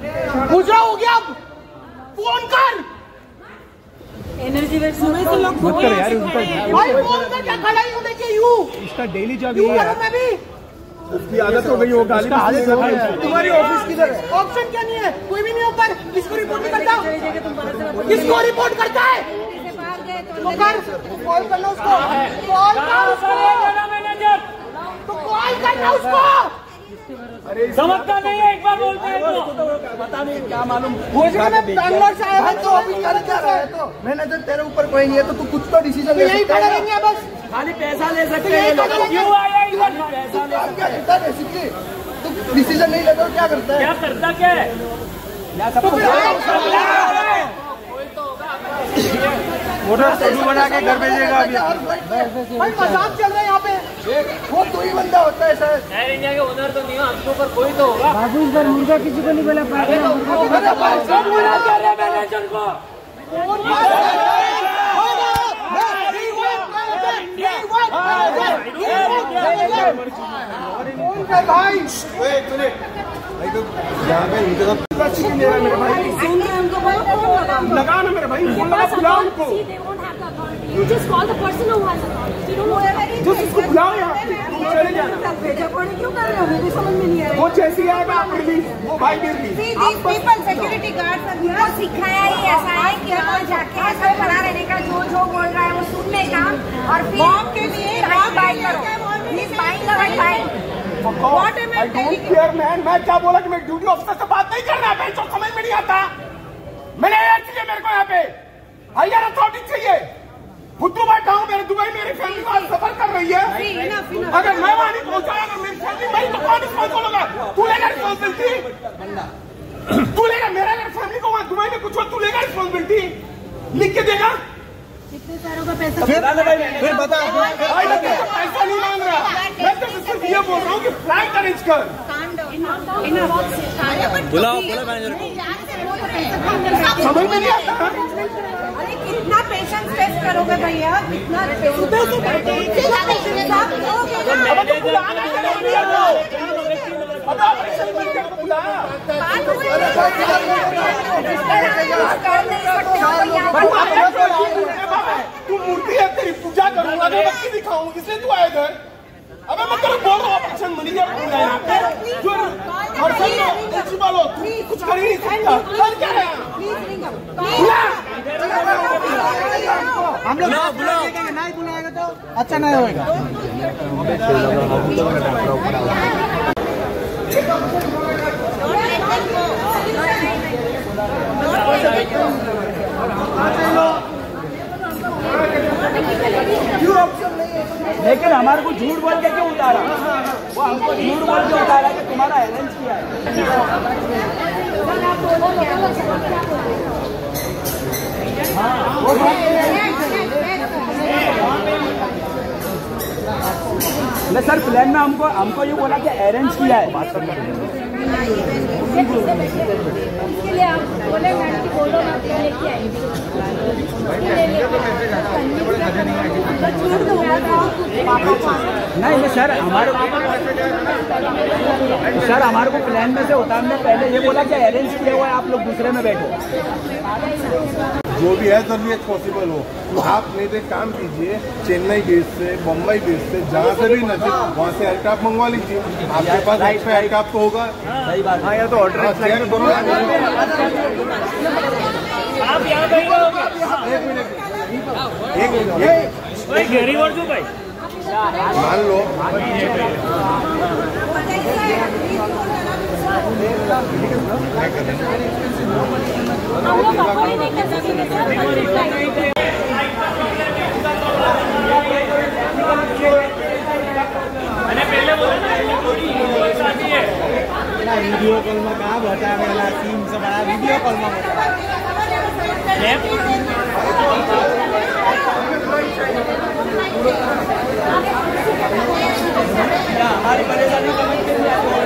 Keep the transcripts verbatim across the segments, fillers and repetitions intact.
गुजरा हो गया, अब फोन कर। एनर्जी वेस्ट सुबह से लोग मत कर यार उसका भाई फोन कर, क्या खड़ा ही हूं देखिए यू इसका डेली जॉब यू ये है। मैं भी उसकी आदत हो गई, वो गाली आदत हो गई। तुम्हारी ऑफिस किधर है? ऑप्शन क्या नहीं है, कोई भी नहीं ऊपर। किसको रिपोर्ट नहीं करता? किसको रिपोर्ट करता है? तो कर, कॉल कर लो उसको, कॉल कर उसको, तो कॉल करना उसको। अरे समझता नहीं है, एक बार बोलते हैं तो पता नहीं क्या मालूम। बैंगलोर से आया है तो अभी कर क्या रहा है? तो मैनेजर तेरे ऊपर कोई नहीं है तो तू कुछ तो डिसीजन ले यही खड़े रहेंगे बस, खाली पैसा ले तो सकते यही हैं। खड़े रहेंगे। क्यों आया इधर? पैसा ले सकते हैं बेसिकली। तू डिसीजन नहीं लेता तो क्या करता है? क्या करता क्या है? या सब मोटर स्टूडियो बना के घर भेजेगा अभी। भाई मजाक चल रहा है यहाँ पे। वो तू ही बंदा होता है सर। एयर इंडिया के ओनर तो नहीं हो, हमके ऊपर कोई तो होगा। बाबू इस बार मुर्गा किसी को नहीं बोला पाएगा। सब बुला कर रहे मैनेजर को। भाई यहाँ पे उनके साथ मेरे भाई लगा ना मेरे भाई, फोन लगा, बुलाओ उनको। You just call the person who has authority. You don't know whatever it जो is. उसको बुलाओ यहाँ पे, तुम चले जाना। भेजा पड़े क्यों कर रहे हो? मुझे समझ में नहीं आ रहा। वो जैसी आएगा आप रिलीज, वो भाई भी release. See, these people, security guards, उनको सिखाया ही ऐसा है कि वहाँ जाके ऐसा खड़ा रहने का, जो जो बोल रहा है वो सुनने का, और फिर मॉम के लिए बाइक करो। Please बाइक करो, bike. What am I telling you? Care man, मैं क्या बोला कि मैं ड्यूटी ऑफिसर से बात नहीं कर रहा है, जो समझ में नहीं आता। मैंने यार चाहिए मेरे को यहाँ पे हायर अथॉरिटी चाहिए। फुद्दू बैठा हूँ, मेरे दुबई मेरी फैमिली आज सफर कर रही है। अगर मैं वहाँ नहीं पहुँचा, अगर मेरी फैमिली वही तो कौन रिस्पॉन्सिबल होगा? तू लेगा रिस्पॉन्सिबिलिटी? तू लेगा? मेरा अगर फैमिली को वहाँ दुबई में कुछ हो, तू लेगा रिस्पॉन्सिबिलिटी? लिख के देगा? कितने सारों का पैसा फिर बता, पैसा नहीं मांग रहा, मैं तो सिर्फ ये बोल रहा हूँ कि फ्लाइट अरेंज कर। बुलाओ बुलाओ मैनेजर को। समझ में नहीं आता। अरे कितना पेशेंस टेस्ट करोगे भैया? कितना सुबह से बैठे तू मूर्ति है, तेरी पूजा करूंगा, अगरबत्ती दिखाऊं, इसलिए तू आया इधर। अबे मैं तेरे बोल रहा हूँ, ऑपरेशन मैनेजर बोल रहा है जो हर समय प्रिंसिपल हो, तू कुछ कर ही नहीं सकता। कर क्या रहा है? हम लोग नहीं बुलाएगा तो अच्छा नहीं होगा। लेकिन हमारे को झूठ बोल के क्यों उतारा? वो हमको झूठ बोल के उतारा कि तुम्हारा अरेंज किया है। हाँ, वो नहीं सर, प्लान में हमको हमको ये बोला कि अरेंज किया है। बात करना इसके लिए आप बोले मैडम की बोलो ना लेके आएंगे। नहीं नहीं सर, हमारे सर हमारे को प्लान में से उतारने पहले ये बोला कि अरेंज किया हुआ है, आप लोग दूसरे में बैठो। जो भी है जरूर पॉसिबल हो तो आप नहीं तो काम कीजिए, चेन्नई बेस से, बम्बई बेस से, जहाँ से भी नजदीक वहाँ से एयरक्राफ्ट मंगवा लीजिए। आपके पास एक्स्ट्रा एयरक्राफ्ट तो होगा। सही बात। हाँ, या तो ऑर्डर आप यहाँ पे एक मिनट, एक गरीब और जो भाई मान लो हम लोग अफोर्ड नहीं कर सकते। मैंने पहले बोला ना, वीडियो कॉल में कहाँ बता वाला सीन से बड़ा वीडियो कॉल में हमारी परेशानी समझ के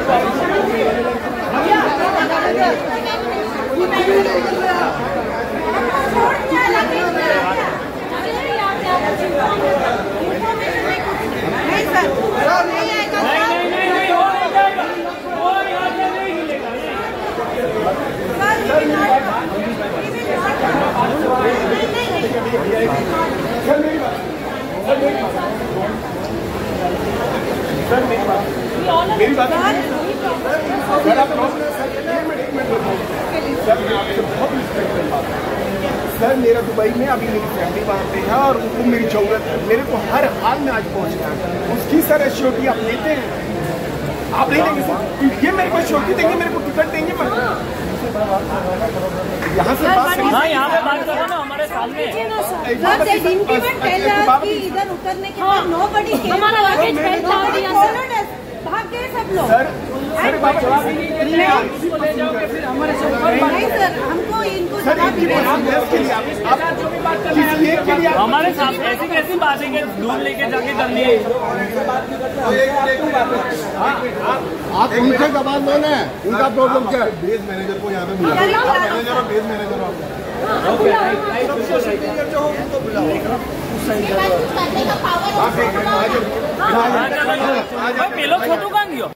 नहीं सर, नहीं आएगा। नहीं नहीं नहीं नहीं, वो नहीं जाएगा, वो यहाँ से नहीं मिलेगा। मेरी बात सर आप एक मिनट एक मिनट सर मैं आपसे बहुत रिस्पेक्ट करता हूँ सर। मेरा दुबई में अभी मेरी फैमिली वहाँ पे है और उनको मेरी जरूरत है, मेरे को हर हाल में आज पहुँचना है। उसकी सर एश्योरिटी आप लेते हैं, आप नहीं देंगे सर? ये मेरे को एश्योरिटी देंगे, मेरे को टिकट देंगे? मैं यहाँ से बात हाँ यहाँ पे बात करो ना हमारे सामने। इधर उतरने के बाद नो बडी हमारा भाग गए सब लोग। सर सर बात जवाब नहीं सर, हमको इनको सर जवाब इनकी पर्सनल के लिए आप आप किसी एक के लिए आप हमारे सामने ऐसी कैसी बात है कि दूर लेके जाके करनी है? आप उनसे जवाब दो ना, उनका प्रॉब्लम क्या है? बेस मैनेजर को यहाँ पे बुला, मैनेजर और बेस मैनेजर पेलो छोटू कहाँ गयो?